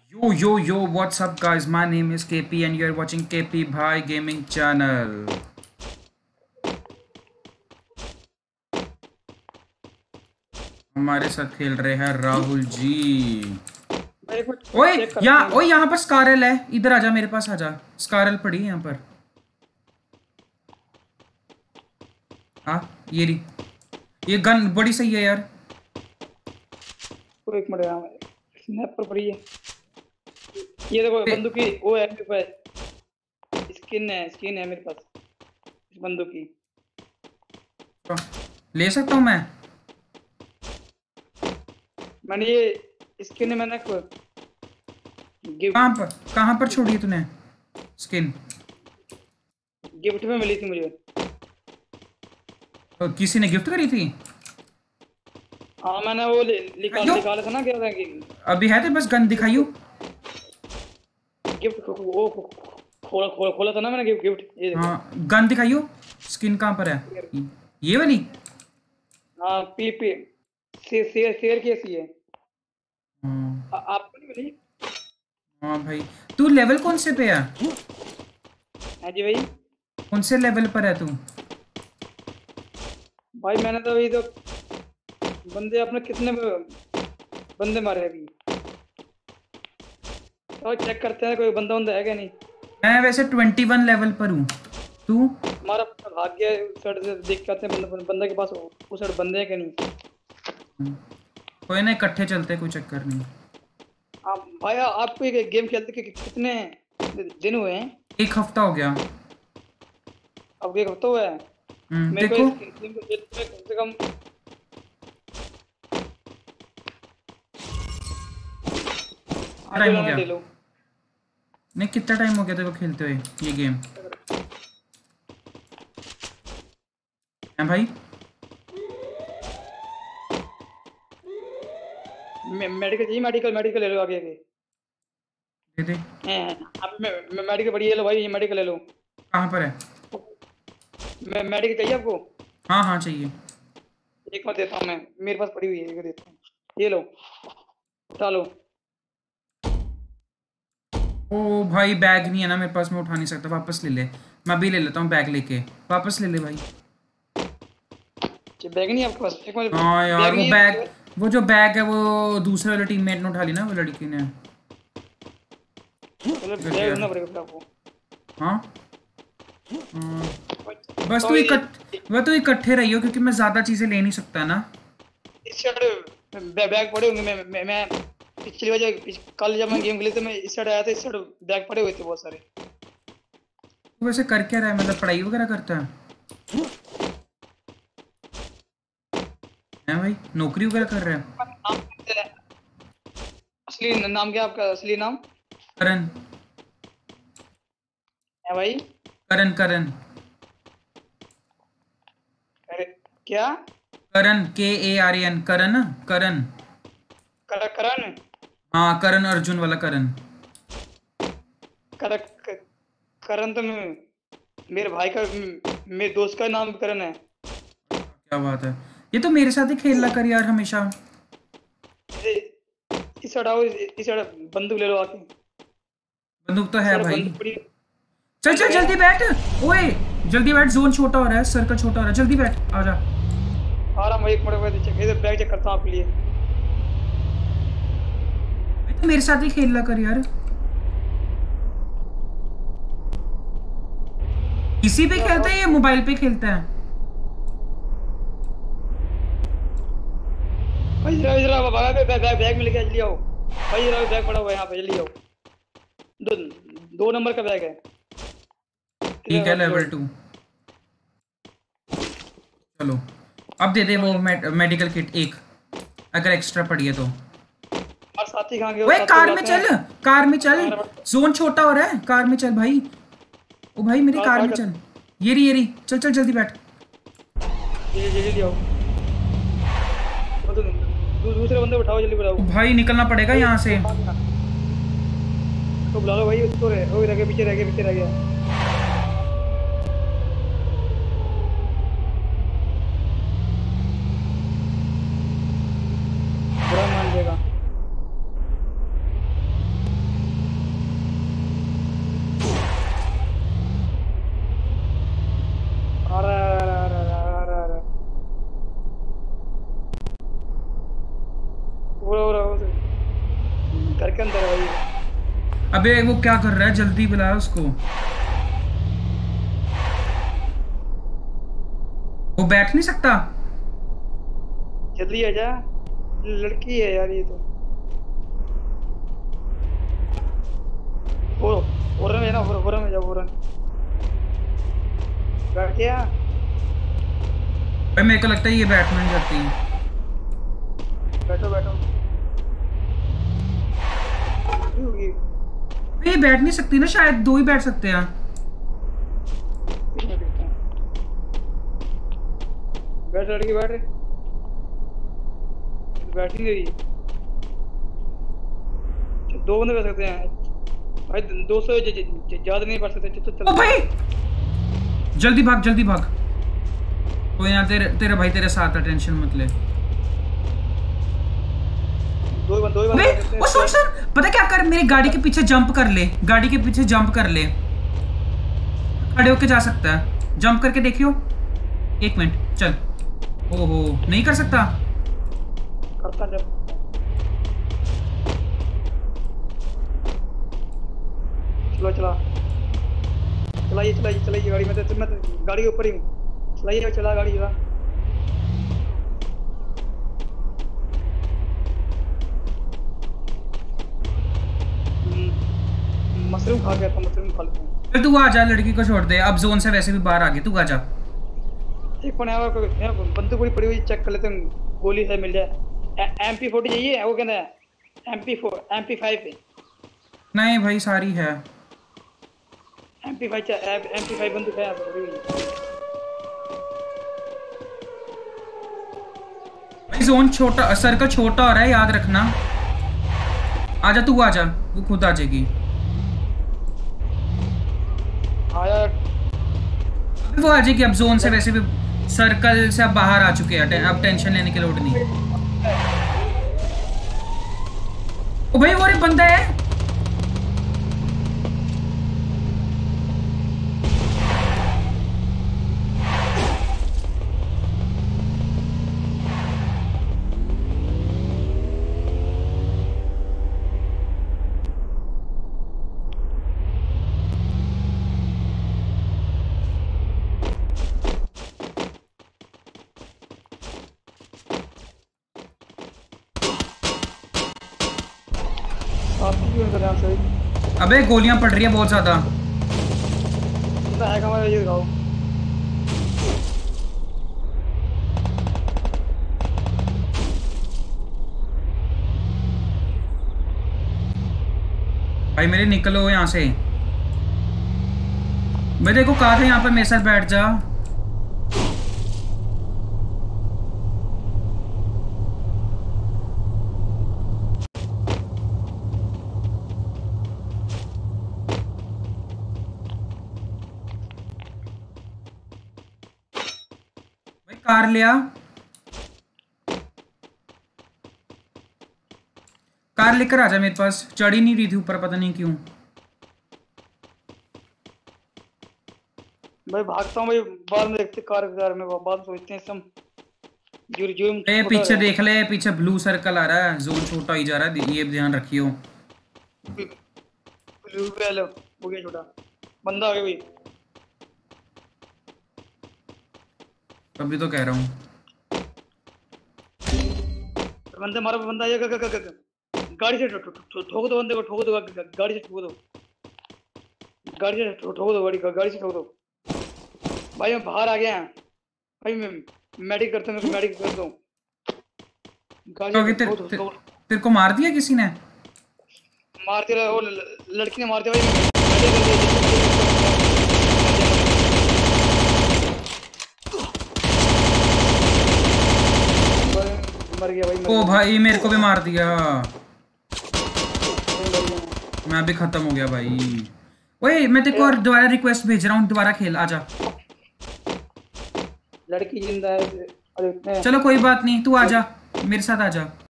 Yo, what's up, guys? My name is KP, and you're watching KP Bhai Gaming Channel. हमारे साथ खेल रहे हैं राहुल जी। भाई कुछ ओए चेक करते हैं। यहाँ पर स्कारल है, इधर आजा, मेरे पास आजा। स्कारल पड़ी है यहाँ पर। हाँ, ये रही। ये गन बड़ी सही है यार। एक मिनट यहाँ स्नैप पर पड़ी है। ये देखो बंदूक की वो है मेरे पास, स्किन है मेरे पास इस बंदूक की। ले सकता हूँ मैं? मैंने ये स्किन मैंने कहाँ पर छोड़ी है तूने स्किन? गिफ्ट में मिली थी मुझे। तो किसी ने गिफ्ट करी थी? हाँ मैंने वो निकाला था ना, क्या था कि अभी है तो बस गन दिखाइयो। गिफ्ट वो खोला था ना मैंने गिफ्ट। ये देखो। हाँ, गन दिखाइयो। स्किन कहाँ पर है? ये वाली? हाँ पी शेयर कैसी है? आपको नहीं मिली? हाँ भाई, तू लेवल कौन से पे है? हाँ जी भाई। कौन से लेवल पर है तू? भाई मैंने तो अभी तो बंदे अपने कितने बंदे मारे अभी, तो चेक करते हैं कोई बंदा है क्या नहीं। मैं वैसे 21 लेवल पर हूँ। तू? हमारा भाग्य उस साइड से देख के आते हैं बंदा के पास उस साइड बंदे हैं क्या नहीं। कोई ना, इकट्ठे चलते, कोई चक्कर नहीं। आप भाई आपको ये गेम खेलते कितने दिन हुए हैं? 1 हफ्ता हो गया। अब एक हफ्ता हुआ है मेरे को देखो। इस गेम को खेलते हुए कम से कम। टाइम हो गया? ले लो। नहीं, कितना टाइम हो गया तेरे को खेलते हुए ये गेम? है भाई? मेडिकल चाहिए? मेडिकल ले लो आगे आगे। दे दे। आप मेडिकल बढ़िया लो भाई, ये मेडिकल ले लो। कहाँ पर है? मेडिकल चाहिए आपको? हाँ हाँ, चाहिए। एक मैं देता हूँ, मैं मेरे पास पड़ी हुई है, एक देता हूँ। ये लो, उठा लो। ओ भाई, बैग नहीं है ना मेरे पास, मैं उठा नहीं सकता। वापस ले ले। मैं भी ले लेता हूँ बैग लेके। वापस ले ले भाई। बैग नहीं है आपके पास? एक मिनट। हाँ यार, बैग नहीं है? वो जो बैग है वो दूसरे वाले टीममेट ने उठा ली ना, वो लड़की ने। चलो बैग ढूंढना पड़ेगा फिर आपको। हाँ। बस तो तू इकट्ठे रहियो, क्योंकि मैं ज्यादा चीजें ले नहीं सकता ना। इस साइड बैग पड़े होंगे। मैं पिछली बार कल जब मैं गेम खेली तो मैं इस साइड आया था, इस साइड बैग पड़े हुए थे बहुत सारे। तू वैसे कर क्या रहा है? मतलब पढ़ाई वगैरह करता है? हैं भाई, नौकरी वगैरह कर रहा है? असली नाम क्या आपका? असली नाम करण। है भाई? करण करण। अरे क्या? करण, KARN, करण ना? करण। करण? हाँ, करण अर्जुन वाला करण। कर, करण तो मेरे भाई का, मेरे दोस्त का नाम करण है। क्या बात है! ये तो मेरे साथ ही खेलना कर यार, हमेशा। इस साइड आओ, इस साइड बंदूक ले लो आके। बंदूक तो है भाई। बंदूक पड़ी। चल चल, जल्दी बैठ। ओए, जल्दी बैठ, जोन छोटा हो रहा है, सर्कल छोटा हो रहा है, जल्दी बैठ, आजा। आराम भाई, एक मिनट इधर बैग चेक करता हूँ आपके लिए। तो मेरे साथ ही खेलना कर यार। किसी पे खेलता है या मोबाइल पे खेलता है? भाई जरा बैग मिल गया, जल्दी आओ भाई। जरा बैग पड़ा हुआ है यहाँ पे, जल्दी आओ। दो 2 नंबर का बैग है। ठीक है, लेवल 2। चलो, अब दे दे वो मेडिकल किट एक, अगर एक्स्ट्रा पड़ी है तो। और साथी कहाँ गए? ओए, कार में चल, कार में चल। जोन छोटा हो रहा है, कार में चल भाई। ओ भाई, मेरी कार में चल। ये रही, चल चल, जल्दी बैठ। जल्दी आओ। दूसरे बंदे उठाओ, जल्दी बुलाओ। भाई, निकलना पड़ेगा यहाँ से। तो बुला लो भाई उसको। रह गया, पीछे रह गया। बुरा मान जाएगा। घर के अंदर है भाई। अबे वो क्या कर रहा है, जल्दी बुला उसको। वो बैठ नहीं सकता। जल्दी आ जा, लड़की है यार ये तो। ओ ओरन है ना, ओरन में जा, ओरन बैठ गया। भाई मेरे को लगता है ये बैठ नहीं सकती। बैठो बैठो, लड़की होगी। ये बैठ नहीं सकती ना, शायद दो ही बैठ सकते हैं। कितने देखते हैं, बैठ लड़की बैठ, बैठ नहीं रही। दो बंदे बैठ सकते हैं भाई, 200 ज्यादा नहीं बैठ सकते। तो ओ चल भाई जल्दी भाग जल्दी भाग। तो यहाँ तेरे तेरे भाई तेरे साथ है, टेंशन मत ले। दो ही बंदे अबे बैठ सकते ओ सुन हैं। सुन, पता क्या कर, मेरे गाड़ी के पीछे जंप कर ले, गाड़ी के पीछे जंप कर ले। खड़े होके जा सकता है, जंप करके देखियो। एक मिनट चल। ओहो नहीं कर सकता। करता जब चलो चला, चलाइए गाड़ी में। तो मैं तो गाड़ी के ऊपर ही हूँ। चलाइए, चला गाड़ी चला। मशरूम खा गया था, मशरूम खा लेता हूँ। फिर तू आ जा, लड़की को छोड़ दे, अब जोन से वैसे भी बाहर आ गई, तू आ जा। एक पन है बंदूक पूरी पड़ी हुई, चेक कर लेते हैं, गोली है मिल जाए। MP40 चाहिए, वो कहना है MP5 नहीं भाई सारी है। MP5 बंदूक है पड़ी हुई। भाई जोन छोटा, सर्कल छोटा हो रहा है, याद रखना। आजा तू आजा, वो खुद आ जाएगी। हाँ यार, अभी वो आ जाएगी, अब जोन से वैसे भी सर्कल से अब बाहर आ चुके हैं, अब टेंशन लेने की लोड नहीं। ओ भाई वो रे बंदा है। आप क्यों कर रहे हैं? अबे गोलियां पड़ रही है बहुत ज्यादा। कितना है हमारा, ये दिखाओ। भाई मेरे निकलो यहाँ से। मैं देखो कहा था यहाँ पे मेरे साथ बैठ जा। भाई कार लिया, कार लेकर आजा मेरे पास। चढ़ ही नहीं रही थी ऊपर, पता नहीं क्यों। भाई भागता हूँ भाई, बाद में देखते कार में, बाद में सोचते हैं सब। जुर्म ए छोटा पीछे है। देख ले, पीछे ब्लू सर्कल आ रहा है, जोन छोटा ही जा रहा है, ये ध्यान रखियो। हो गया छोटा, बंदा आ गया भाई। अभी तो कह रहा हूँ। बंदा मारो, बंदा आएगा। गाड़ी से ठोक दो बंदे को, ठोक दो गाड़ी से, ठोक दो गाड़ी से, ठोक दो गाड़ी से, ठोक दो। भाई मैं बाहर आ गया भाई, मैं मेडिक करता हूँ, मेडिक करता हूँ। गाड़ी से ठोक दो। तेरे को मार दिया किसी ने? मार दिया, वो लड़की ने मार दिया भाई। मर गया भाई, ओ भाई मेरे को भी मार दिया, मैं भी खत्म हो गया भाई। ओए मैं तेरे को और दोबारा रिक्वेस्ट भेज रहा हूँ, दोबारा खेल, आजा। लड़की जिंदा है। अरे चलो कोई बात नहीं, तू आजा मेरे साथ आजा।